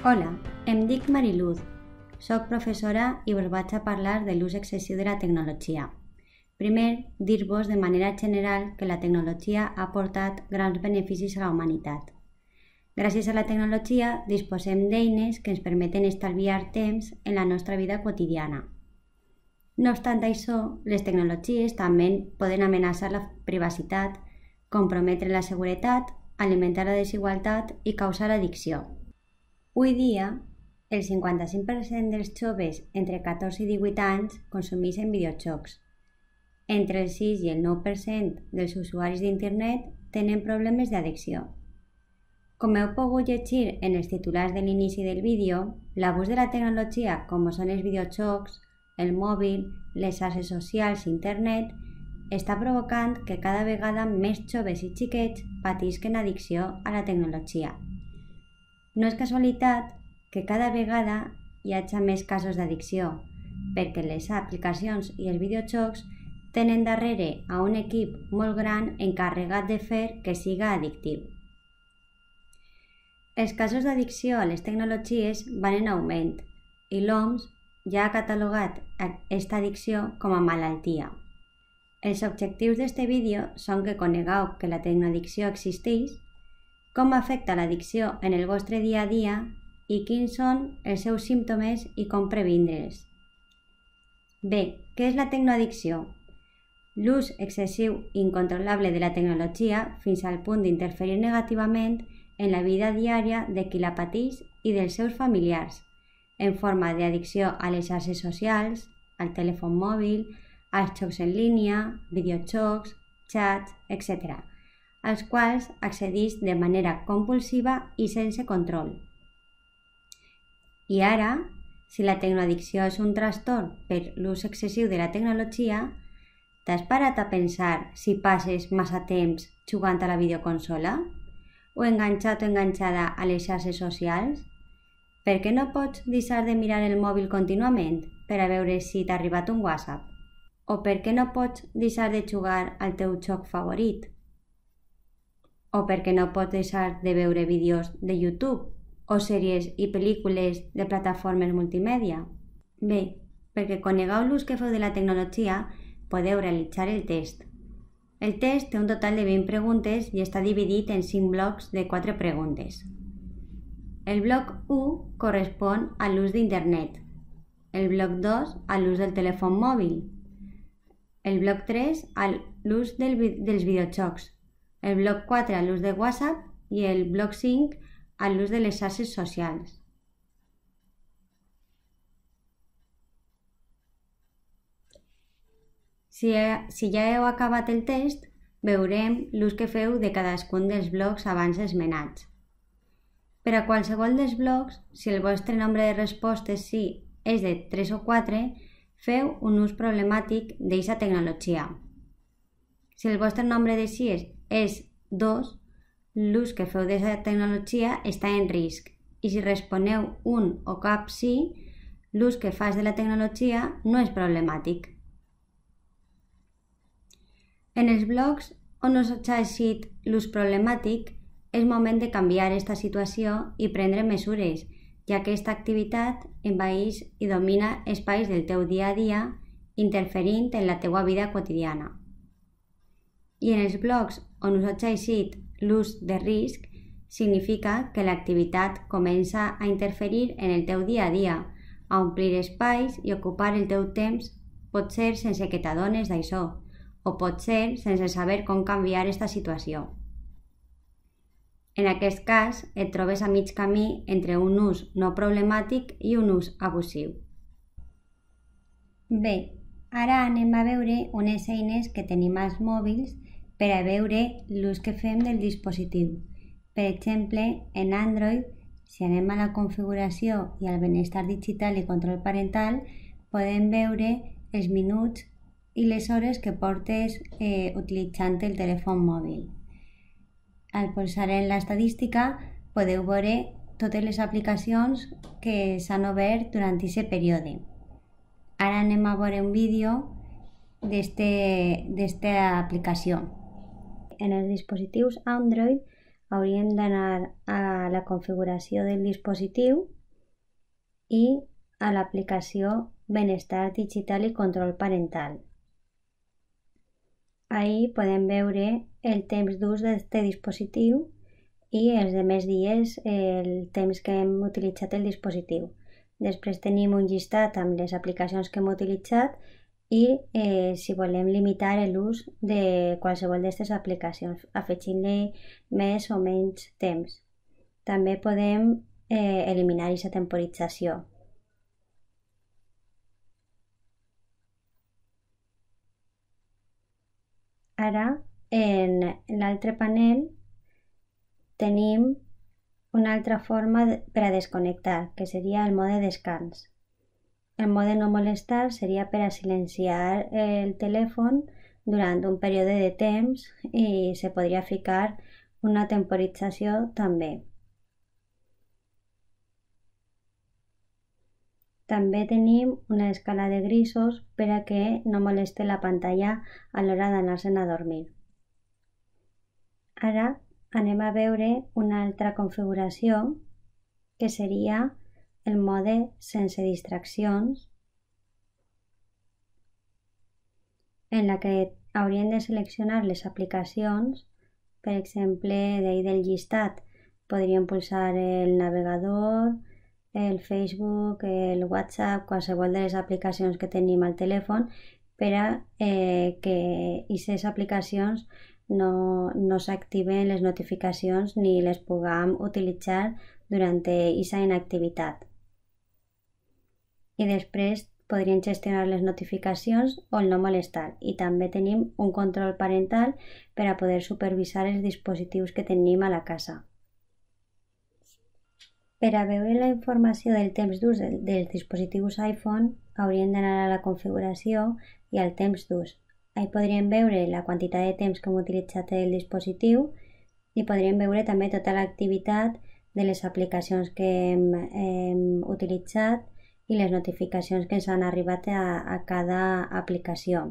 Hola, em dic Mariluz, soc professora i us vaig a parlar de l'ús excessiu de la tecnologia. Primer, dir-vos de manera general que la tecnologia ha portat grans beneficis a la humanitat. Gràcies a la tecnologia disposem d'eines que ens permeten estalviar temps en la nostra vida quotidiana. No obstant això, les tecnologies també poden amenaçar la privacitat, comprometre la seguretat, alimentar la desigualtat i causar addicció. Avui dia, el 55% dels joves entre 14 i 18 anys consumeixen videojocs. Entre el 6 i el 9% dels usuaris d'internet tenen problemes d'addicció. Com heu pogut llegir en els titulars de l'inici del vídeo, l'abús de la tecnologia, com són els videojocs, el mòbil, les xarxes socials i internet, està provocant que cada vegada més joves i xiquets patisquen addicció a la tecnologia. No és casualitat que cada vegada hi hagi més casos d'addicció, perquè les aplicacions i els videojocs tenen darrere a un equip molt gran encarregat de fer que siga addictiu. Els casos d'addicció a les tecnologies van en augment i l'OMS ja ha catalogat aquesta addicció com a malaltia. Els objectius d'aquest vídeo són que conegueu que la tecnoaddicció existeix, com afecta l'addicció en el vostre dia a dia i quins són els seus símptomes i com previndre'ls. Bé, què és la tecnoaddicció? L'ús excessiu i incontrolable de la tecnologia fins al punt d'interferir negativament en la vida diària de qui la pateix i dels seus familiars, en forma d'addicció a les xarxes socials, al telèfon mòbil, als jocs en línia, videojocs, xats, etc., als quals accedeix de manera compulsiva i sense control. I ara, si la tecnoaddicció és un trastorn per l'ús excessiu de la tecnologia, t'has parat a pensar si passes massa temps jugant a la videoconsola? O enganxat o enganxada a les xarxes socials? Per què no pots deixar de mirar el mòbil contínuament per a veure si t'ha arribat un WhatsApp? O per què no pots deixar de jugar al teu joc favorit? O per què no pots deixar de veure vídeos de YouTube o sèries i pel·lícules de plataformes multimèdia? Bé, perquè conegueu l'ús que feu de la tecnologia, podeu realitzar el test. El test té un total de 20 preguntes i està dividit en 5 blocs de 4 preguntes. El bloc 1 correspon a l'ús d'internet, el bloc 2 a l'ús del telèfon mòbil, el bloc 3 a l'ús dels videojocs, el bloc 4 a l'ús de WhatsApp i el bloc 5 a l'ús de les xarxes socials. Si ja heu acabat el test, veurem l'ús que feu de cadascun dels blocs abans esmenats. Per a qualsevol dels blocs, si el vostre nombre de respostes sí és de 3 o 4, feu un ús problemàtic d'aquesta tecnologia. Si el vostre nombre de sí és 2, l'ús que feu d'aquesta tecnologia està en risc i si responeu un o cap sí, l'ús que fas de la tecnologia no és problemàtic. En els blocs on us ha eixit l'ús problemàtic, és moment de canviar aquesta situació i prendre mesures, ja que aquesta activitat envaeix i domina espais del teu dia a dia, interferint en la teua vida quotidiana. I en els blocs on us ha eixit l'ús de risc, significa que l'activitat comença a interferir en el teu dia a dia, a omplir espais i ocupar el teu temps, potser sense que t'adones d'això, o potser sense saber com canviar aquesta situació. En aquest cas, et trobes a mig camí entre un ús no problemàtic i un ús abusiu. Bé, ara anem a veure unes eines que tenim als mòbils per a veure l'ús que fem del dispositiu. Per exemple, en Android, si anem a la configuració i al benestar digital i control parental, podem veure els minuts i les hores que portes utilitzant el telèfon mòbil. Al pulsar en l'estadística podeu veure totes les aplicacions que s'han obert durant aquest període. Ara anem a veure un vídeo d'esta aplicació. En els dispositius Android hauríem d'anar a la configuració del dispositiu i a l'aplicació Benestar Digital i Control Parental. Ahí podem veure el temps d'ús d'aquest dispositiu i els demés dies el temps que hem utilitzat el dispositiu. Després tenim un llistat amb les aplicacions que hem utilitzat i si volem limitar l'ús de qualsevol d'aquestes aplicacions, afegint-li més o menys temps. També podem eliminar aquesta temporització. Ara, en l'altre panel, tenim una altra forma per a desconnectar, que seria el mode descans. El mode no molestar seria per a silenciar el telèfon durant un període de temps i se podria ficar una temporització també. També tenim una escala de grisos per a que no moleste la pantalla a l'hora d'anar-se'n a dormir. Ara anem a veure una altra configuració que seria el mode sense distraccions, en la que hauríem de seleccionar les aplicacions. Per exemple, d'ahir del llistat podríem pulsar el navegador, el Facebook, el WhatsApp, qualsevol de les aplicacions que tenim al telèfon per a que aquestes aplicacions no s'activen les notificacions ni les puguem utilitzar durant aquesta inactivitat. I després podríem gestionar les notificacions o el no molestar. I també tenim un control parental per a poder supervisar els dispositius que tenim a la casa. Per a veure la informació del temps d'ús dels dispositius iPhone, hauríem d'anar a la configuració i al temps d'ús. Ahí podríem veure la quantitat de temps que hem utilitzat el dispositiu i podríem veure també tota l'activitat de les aplicacions que hem utilitzat i les notificacions que ens han arribat a cada aplicació.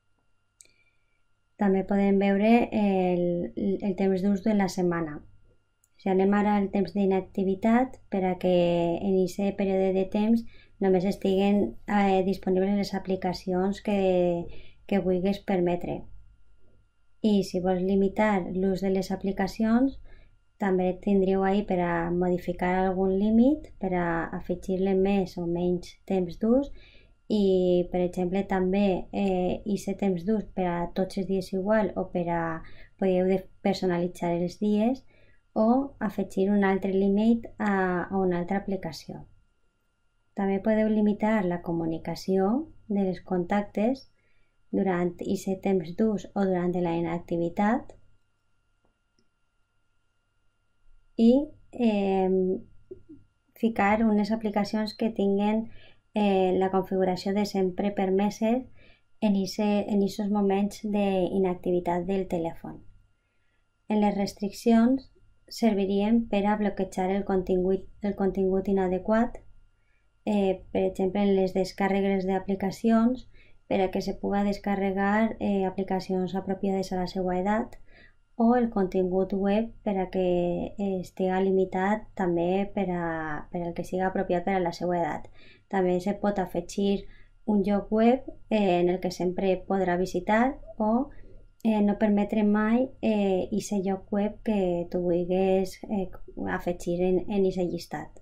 També podem veure el temps d'ús de la setmana. Si anem ara al temps d'inactivitat, per a que en aquest període de temps només estiguen disponibles les aplicacions que vulguis permetre. I si vols limitar l'ús de les aplicacions, també tindríeu ahí per a modificar algun límit, per a afegir-le més o menys temps d'ús i, per exemple, també aquest temps d'ús per a tots els dies igual o per a podeu personalitzar els dies o afegir un altre límit a una altra aplicació. També podeu limitar la comunicació dels contactes durant aquest temps d'ús o durant la inactivitat i ficar unes aplicacions que tinguen la configuració de sempre permeses en aquests moments d'inactivitat del telèfon. En les restriccions servirien per a bloquejar el contingut inadequat, per exemple en les descàrregues d'aplicacions, per a que se puga descarregar aplicacions apropiades a la seva edat, o el contingut web per a que estigui limitat també per al que sigui apropiat per a la seva edat. També se pot afegir un lloc web en el que sempre podrà visitar o no permetre mai aquest lloc web que tu vulguis afegir en aquest llistat.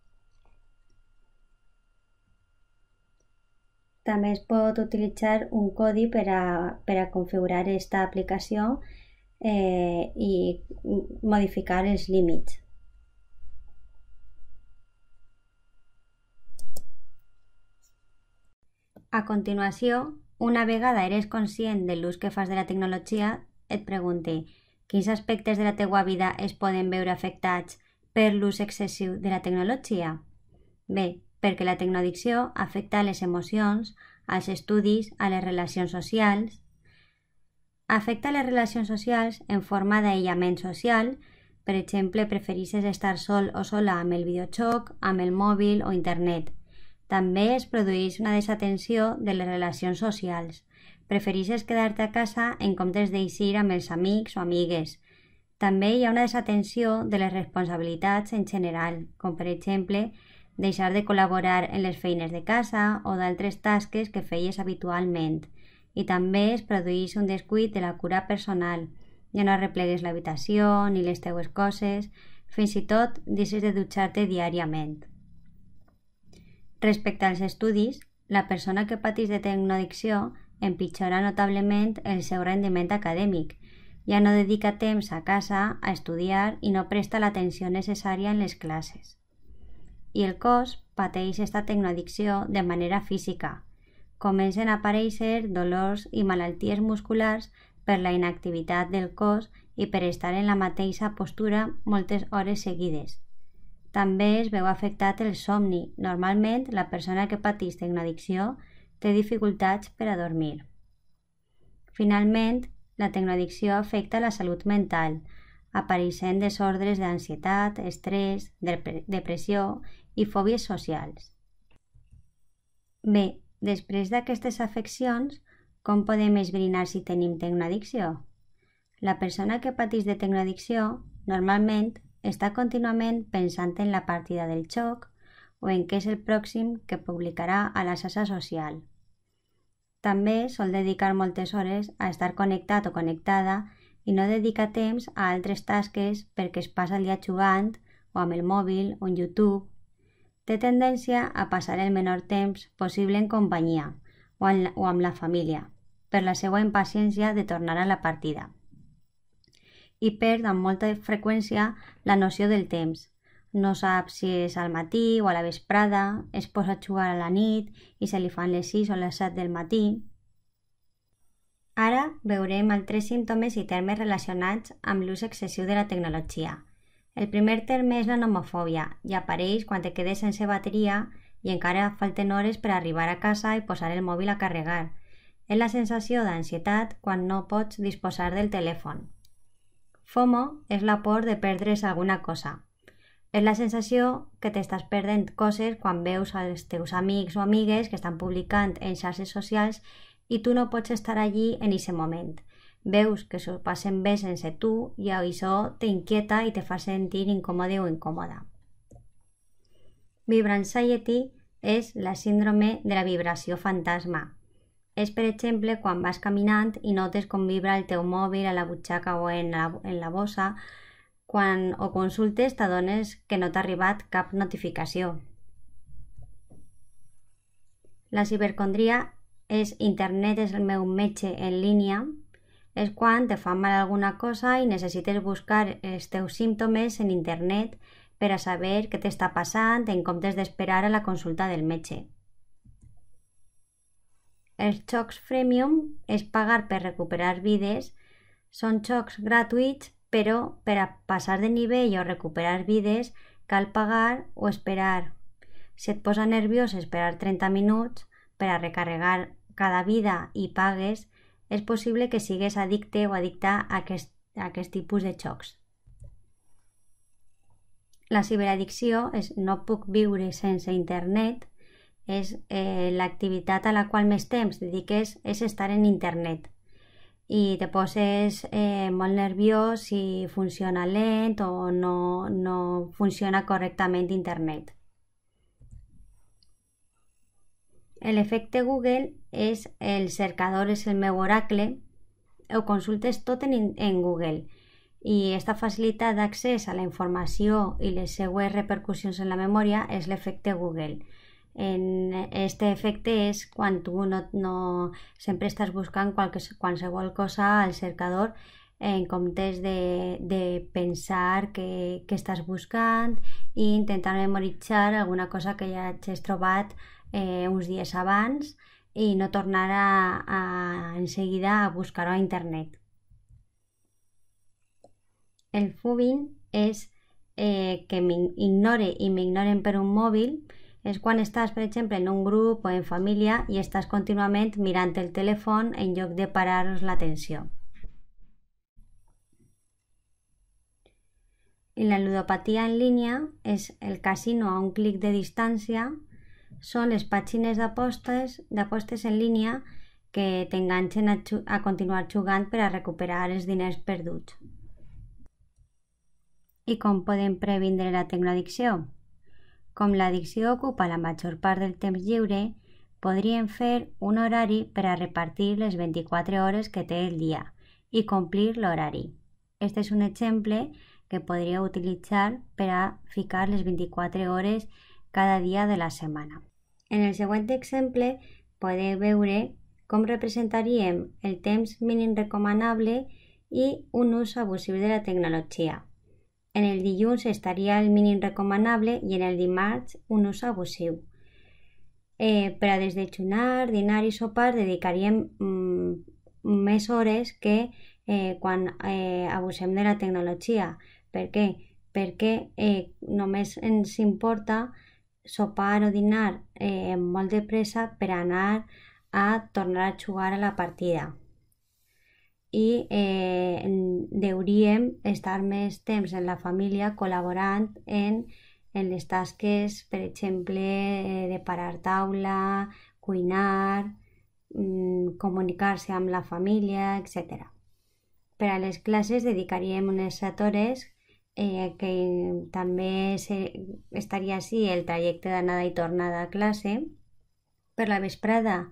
També es pot utilitzar un codi per a configurar aquesta aplicació i modificar els límits. A continuació, una vegada eres conscient de l'ús que fas de la tecnologia, et pregunte quins aspectes de la teua vida es poden veure afectats per l'ús excessiu de la tecnologia? Bé, perquè la tecnoaddicció afecta les emocions, als estudis, a les relacions socials. Afecta les relacions socials en forma d'aïllament social, per exemple, preferixes estar sol o sola amb el videojoc, amb el mòbil o internet. També es produeix una desatenció de les relacions socials. Preferixes quedar-te a casa en comptes d'eixir amb els amics o amigues. També hi ha una desatenció de les responsabilitats en general, com per exemple deixar de col·laborar en les feines de casa o d'altres tasques que feies habitualment, i també es produeix un descuit de la cura personal. Ja no arreplegues l'habitació ni les teues coses, fins i tot deixes de dutxar-te diàriament. Respecte als estudis, la persona que pateix de tecnoaddicció empitjora notablement el seu rendiment acadèmic. Ja no dedica temps a casa a estudiar i no presta l'atenció necessària en les classes. I el cos pateix esta tecnoaddicció de manera física. Comencen a aparèixer dolors i malalties musculars per la inactivitat del cos i per estar en la mateixa postura moltes hores seguides. També es veu afectat el somni. Normalment, la persona que pateix tecnoaddicció té dificultats per a dormir. Finalment, la tecnoaddicció afecta la salut mental, apareixent desordres d'ansietat, estrès, depressió i fòbies socials. Bé, després d'aquestes afeccions, com podem esbrinar si tenim tecnoaddicció? La persona que pateix de tecnoaddicció normalment està contínuament pensant en la partida del joc o en què és el pròxim que publicarà a la xarxa social. També sol dedicar moltes hores a estar connectat o connectada i no dedica temps a altres tasques perquè es passa el dia jugant o amb el mòbil o en YouTube. Té tendència a passar el menor temps possible en companyia o amb la família, per la seva impaciència de tornar a la partida. I perd amb molta freqüència la noció del temps. No sap si és al matí o a la vesprada, es posa a jugar a la nit i se li fan les 6 o les 7 del matí. Ara veurem altres símptomes i termes relacionats amb l'ús excessiu de la tecnologia. El primer terme és la nomofòbia i apareix quan te quedes sense bateria i encara falten hores per arribar a casa i posar el mòbil a carregar. És la sensació d'ansietat quan no pots disposar del telèfon. FOMO és la por de perdre's alguna cosa. És la sensació que t'estàs perdent coses quan veus els teus amics o amigues que estan publicant en xarxes socials i tu no pots estar allí en aquest moment. Veus que s'ho passen bé sense tu i això t'inquieta i te fa sentir incòmode o incòmoda. Vibranxiety és la síndrome de la vibració fantasma. És, per exemple, quan vas caminant i notes com vibra el teu mòbil a la butxaca o en la bossa. Quan ho consultes t'adones que no t'ha arribat cap notificació. La cibercondria és internet és el meu metge en línia. És quan te fa mal alguna cosa i necessites buscar els teus símptomes en internet per a saber què t'està passant en comptes d'esperar a la consulta del metge. Els jocs freemium és pagar per recuperar vides. Són jocs gratuïts, però per a passar de nivell o recuperar vides cal pagar o esperar. Si et posa nerviós esperar 30 minuts per a recarregar cada vida i pagues, és possible que sigues addicte o addicta a aquest tipus de jocs. La ciberaddicció és no puc viure sense internet, és l'activitat a la qual més temps dediques és estar en internet i te poses molt nerviós si funciona lent o no funciona correctament internet. L'efecte Google és el cercador, és el meu oracle, ho consultes tot en Google i aquesta facilitat d'accés a la informació i les seues repercussions en la memòria és l'efecte Google. Este efecte és quan tu no sempre estàs buscant qualsevol cosa al cercador en comptes de pensar què estàs buscant i intentar memoritzar alguna cosa que ja hagis trobat uns dies abans i no tornar en seguida a buscar-ho a internet. El phubing és que m'ignore i m'ignoren per un mòbil. És quan estàs, per exemple, en un grup o en família i estàs contínuament mirant el telèfon en lloc de parar l'atenció. I la ludopatia en línia és el casino a un clic de distància. Són les pàgines d'apostes en línia que t'enganxen a continuar jugant per a recuperar els diners perduts. I com podem previndre la tecnoaddicció? Com l'addicció ocupa la major part del temps lliure, podríem fer un horari per a repartir les 24 hores que té el dia i complir l'horari. Este és un exemple que podríeu utilitzar per a ficar les 24 hores cada dia de la setmana. En el següent exemple podeu veure com representaríem el temps mínim recomanable i un ús abusiu de la tecnologia. En el dilluns estaria el mínim recomanable i en el dimarts un ús abusiu. Per a desdejunar, dinar i sopar dedicaríem més hores que quan abusem de la tecnologia. Per què? Perquè només ens importa sopar o dinar molt de pressa per anar a tornar a jugar a la partida. I hauríem estar més temps en la família col·laborant en les tasques, per exemple, de parar taula, cuinar, comunicar-se amb la família, etc. Per a les classes dedicaríem unes 7 hores que també estaria així el trajecte d'anada i tornada a classe. Per la vesprada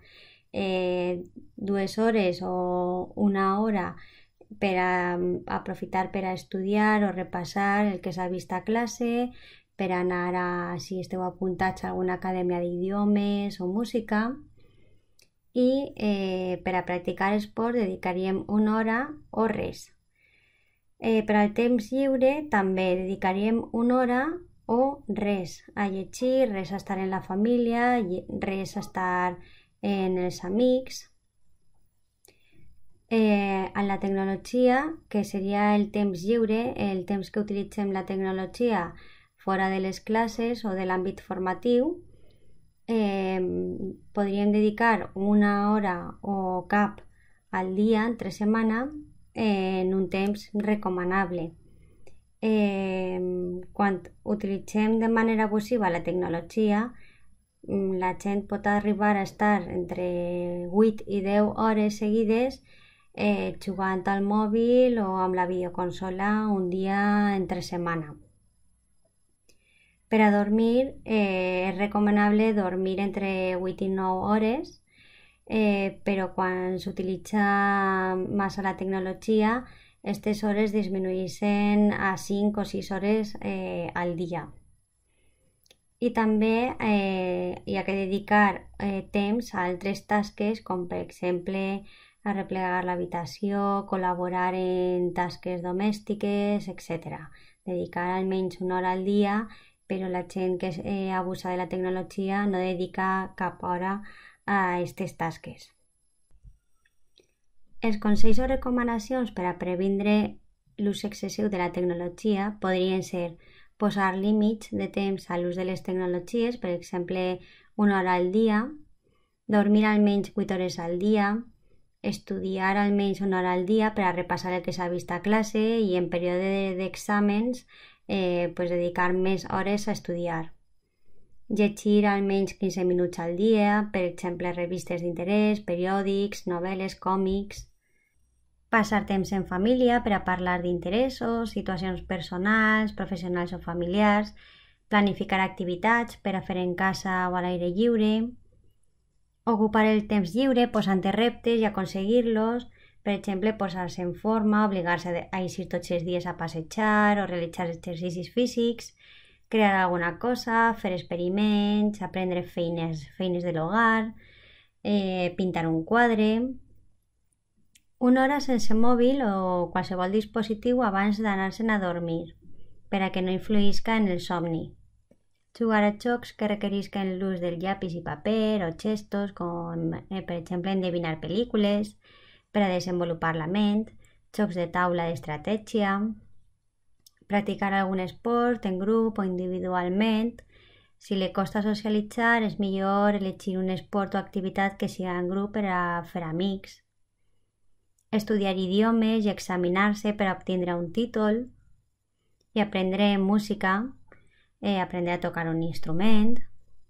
2 hores o 1 hora per a aprofitar per a estudiar o repassar el que s'ha vist a classe, per anar si esteu apuntats a alguna acadèmia d'idiomes o música. I per a practicar esport dedicaríem 1 hora o res. Per al temps lliure també dedicaríem 1 hora o res a llegir, res a estar en la família, res a estar en els amics. En la tecnologia, que seria el temps lliure, el temps que utilitzem la tecnologia fora de les classes o de l'àmbit formatiu, podríem dedicar 1 hora o cap al dia, entre setmana, en un temps recomanable. Quan utilitzem de manera abusiva la tecnologia, la gent pot arribar a estar entre 8 i 10 hores seguides jugant al mòbil o amb la videoconsola un dia entre setmana. Per a dormir és recomanable dormir entre 8 i 9 hores, però quan s'utilitza massa la tecnologia, aquestes hores disminueixen a 5 o 6 hores al dia. I també hi ha que dedicar temps a altres tasques, com per exemple arreplegar l'habitació, col·laborar en tasques domèstiques, etc. Dedicar almenys 1 hora al dia, però la gent que abusa de la tecnologia no dedica cap hora a aquestes tasques. Els consells o recomanacions per a previndre l'ús excessiu de la tecnologia podrien ser posar límits de temps a l'ús de les tecnologies, per exemple, 1 hora al dia, dormir almenys 8 hores al dia, estudiar almenys 1 hora al dia per a repassar el que s'ha vist a classe i en període d'exàmens dedicar més hores a estudiar. Llegir almenys 15 minuts al dia, per exemple, revistes d'interès, periòdics, novel·les, còmics. Passar temps en família per a parlar d'interessos, situacions personals, professionals o familiars, planificar activitats per a fer en casa o a l'aire lliure, ocupar el temps lliure posant reptes i aconseguir-los, per exemple, posar-se en forma, obligar-se a eixir tots els dies a passejar o realitzar exercicis físics, crear alguna cosa, fer experiments, aprendre feines de l'hogar, pintar un quadre. 1 hora sense mòbil o qualsevol dispositiu abans d'anar-se'n a dormir, per a que no influïsca en el somni. Jugar a jocs que requerisquen l'ús del llapis i paper o gestos, com per exemple endevinar pel·lícules, per a desenvolupar la ment, jocs de taula d'estratègia, practicar algun esport en grup o individualment. Si li costa socialitzar, és millor elegir un esport o activitat que sigui en grup per a fer amics. Estudiar idiomes i examinar-se per a obtindre un títol i aprendre música, aprendre a tocar un instrument.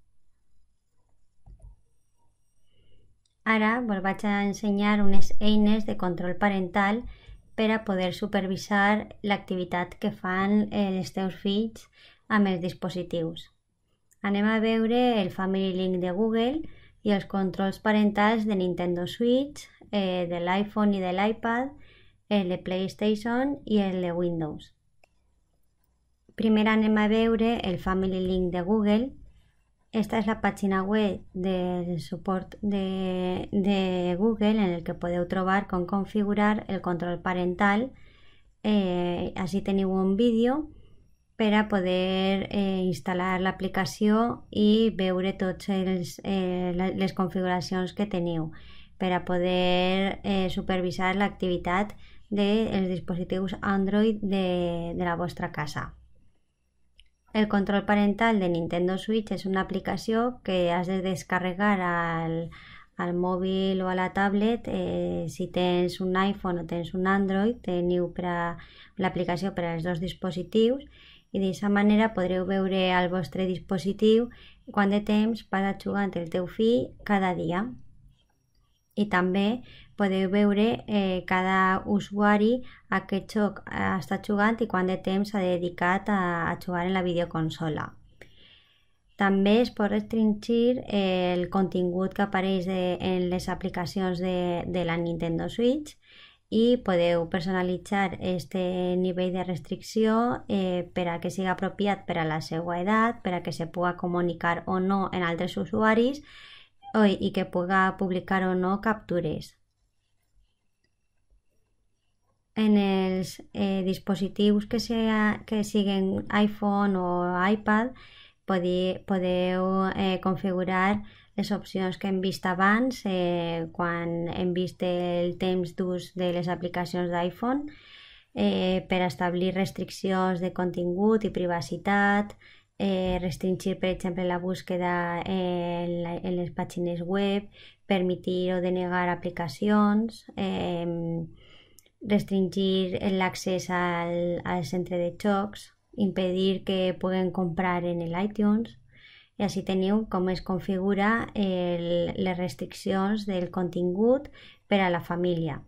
Ara vos vaig a ensenyar unes eines de control parental per a poder supervisar l'activitat que fan els teus fills amb els dispositius. Anem a veure el Family Link de Google i els controls parentals de Nintendo Switch, de l'iPhone i de l'iPad, el de PlayStation i el de Windows. Primer anem a veure el Family Link de Google. Esta és la pàgina web del suport de Google en el que podeu trobar com configurar el control parental. Així teniu un vídeo per a poder instal·lar l'aplicació i veure totes les configuracions que teniu per a poder supervisar l'activitat dels dispositius Android de la vostra casa. El control parental de Nintendo Switch és una aplicació que has de descarregar al mòbil o a la tablet. Si tens un iPhone o tens un Android, teniu l'aplicació per als dos dispositius i d'aquesta manera podreu veure al vostre dispositiu quant de temps passa jugant el teu fill cada dia. I també podeu veure cada usuari a què joc està jugant i quant de temps s'ha dedicat a jugar en la videoconsola. També es pot restringir el contingut que apareix en les aplicacions de la Nintendo Switch i podeu personalitzar aquest nivell de restricció per a que sigui apropiat per a la seva edat, per a que se pugui comunicar o no en altres usuaris i que pugui publicar o no captures. En els dispositius que siguin iPhone o iPad podeu configurar les opcions que hem vist abans quan hem vist el temps d'ús de les aplicacions d'iPhone per establir restriccions de contingut i privacitat, restringir, per exemple, la búsqueda en les pàgines web, permitir o denegar aplicacions, restringir l'accés al centre de jocs, impedir que puguen comprar en l'iTunes, i així teniu com es configura les restriccions del contingut per a la família.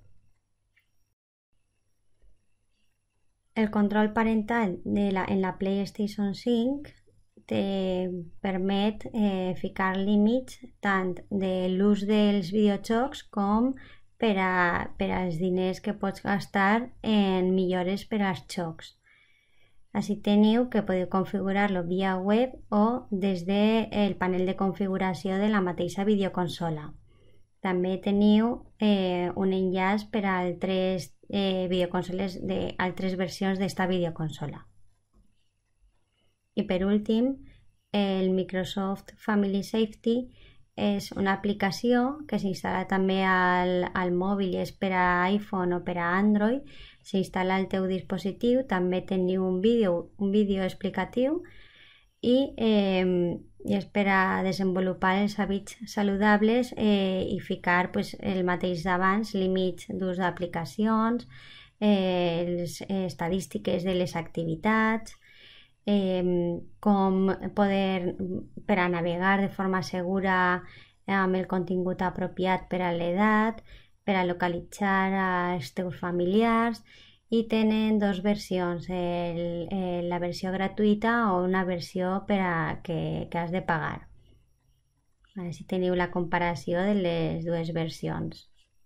El control parental en la PlayStation 5 te permet ficar límits tant de l'ús dels videojocs com per als diners que pots gastar en millores per als jocs. Així teniu que podeu configurar-lo via web o des del panel de configuració de la mateixa videoconsola. També teniu un enllaç per a altres videoconsoles d'altres versions d'esta videoconsola. I per últim, el Microsoft Family Safety és una aplicació que s'instal·la també al mòbil i és per a iPhone o per a Android. S'instal·la al teu dispositiu, també teniu un vídeo explicatiu i és per a desenvolupar els hàbits saludables i ficar el mateix d'abans, límits d'ús d'aplicacions, les estadístiques de les activitats, com poder per a navegar de forma segura amb el contingut apropiat per a l'edat, per a localitzar els teus familiars, i tenen dues versions, la versió gratuïta o una versió que has de pagar. Així teniu la comparació de les dues versions.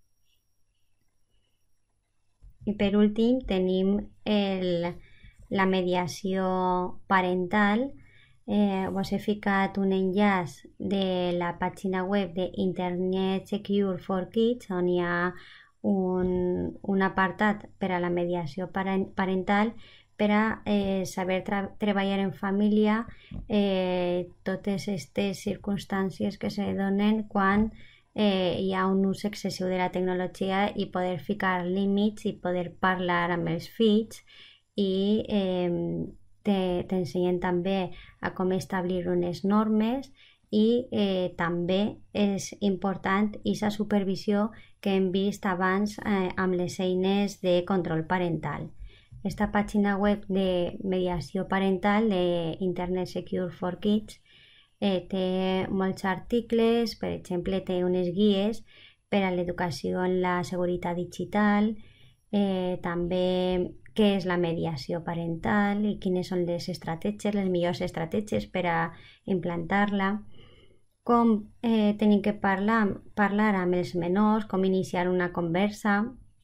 I per últim tenim la mediació parental. Us he ficat un enllaç de la pàgina web d'Internet Secure for Kids, on hi ha un apartat per a la mediació parental per a saber treballar en família totes aquestes circumstàncies que se donen quan hi ha un ús excessiu de la tecnologia i poder ficar límits i poder parlar amb els fills i t'ensenyen també a com establir unes normes i també és important aquesta supervisió que hem vist abans amb les eines de control parental. Esta pàgina web de mediació parental d'Internet Secure for Kids té molts articles, per exemple té unes guies per a l'educació en la seguretat digital, també què és la mediació parental i quines són les millors estratègies per a implantar-la, com tenim que parlar amb els menors, com iniciar una conversa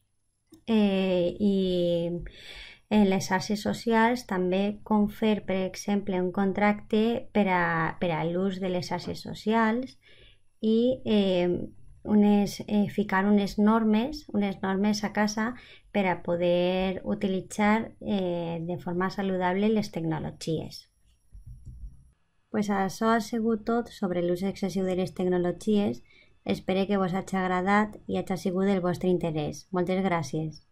i en les xarxes socials també com fer, per exemple, un contracte per a l'ús de les xarxes socials i ficar unes normes a casa per a poder utilitzar de forma saludable les tecnologies. Pues això ha sigut tot sobre l'ús excessiu de les tecnologies. Espero que vos hagi agradat i hagi sigut del vostre interès. Moltes gràcies.